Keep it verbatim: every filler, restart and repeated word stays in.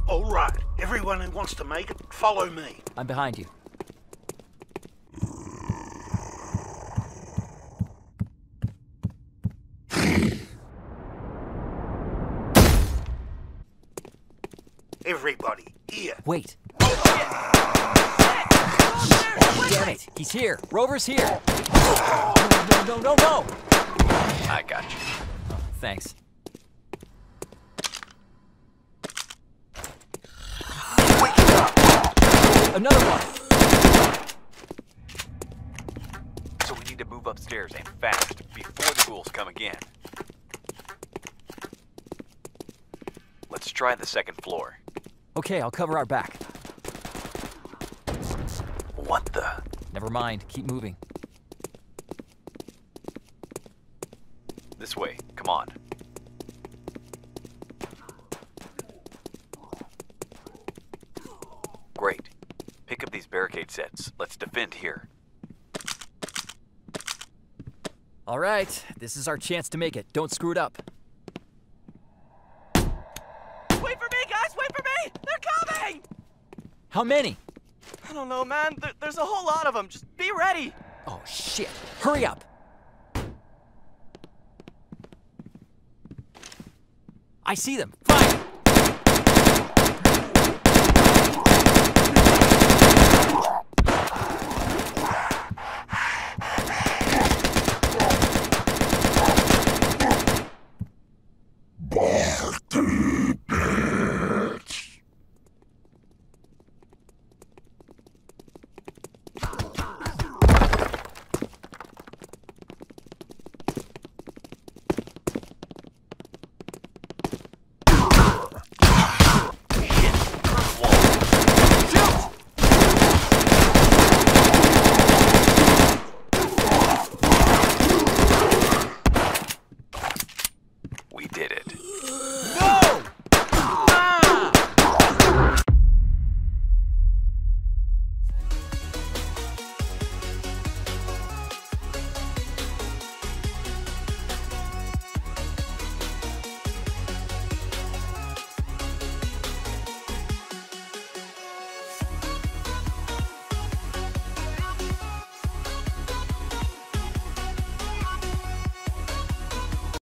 All right, everyone who wants to make it, follow me. I'm behind you. Everybody, here. Wait. Damn it, he's here. Rover's here. No, no, no, no, no. I got you. Oh, thanks. Another one. So we need to move upstairs and fast before the ghouls come again. Let's try the second floor. Okay, I'll cover our back. What the? Never mind, keep moving. This way, come on. Great. Pick up these barricade sets. Let's defend here. All right, this is our chance to make it. Don't screw it up. Wait for me, guys! Wait for me! They're coming! How many? I don't know, man. There, there's a whole lot of them. Just be ready. Oh, shit. Hurry up. I see them. Fire!